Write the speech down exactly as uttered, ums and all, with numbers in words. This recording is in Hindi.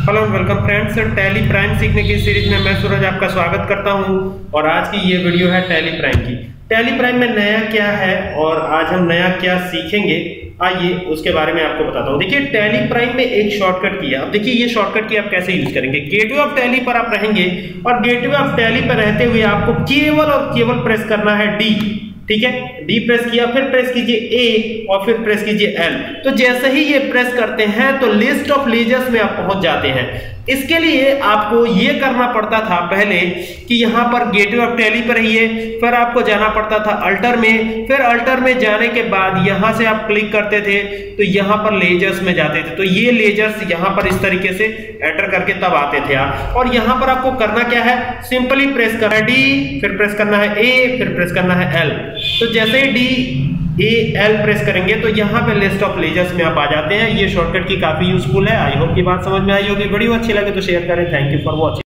Hello and welcome friends, Tally Prime सीखने की सीरीज में मैं सूरज आपका स्वागत करता हूं। और आज की ये वीडियो है टैली प्राइम की। टैली प्राइम में नया क्या है और आज हम नया क्या सीखेंगे, आइए उसके बारे में आपको बताता हूं। देखिए, टैली प्राइम में एक शॉर्टकट की है। अब देखिए, ये शॉर्टकट की आप कैसे यूज करेंगे। गेटवे ऑफ टैली पर आप रहेंगे और गेटवे ऑफ टैली पर रहते हुए आपको केवल और केवल प्रेस करना है डी। ठीक है, डी प्रेस किया, फिर प्रेस कीजिए ए और फिर प्रेस कीजिए एल। तो जैसे ही ये प्रेस करते हैं तो लिस्ट ऑफ लेजर्स में आप पहुंच जाते हैं। इसके लिए आपको ये करना पड़ता था पहले कि यहां पर गेटवे ऑफ टैली पर रहिए, फिर आपको जाना पड़ता था अल्टर में, फिर अल्टर में जाने के बाद यहां से आप क्लिक करते थे तो यहां पर लेजर्स में जाते थे। तो ये लेजर्स यहां पर इस तरीके से एंटर करके तब आते थे आप। और यहां पर आपको करना क्या है, सिंपली प्रेस करना है डी, फिर प्रेस करना है ए, फिर प्रेस करना है एल। तो जैसे ही डी ए एल प्रेस करेंगे तो यहाँ पे लिस्ट ऑफ लेजर्स में आप आ जाते हैं। ये शॉर्टकट की काफी यूजफुल है। आई होप की बात समझ में आई होगी। वीडियो अच्छी लगे तो शेयर करें। Thank you for watching.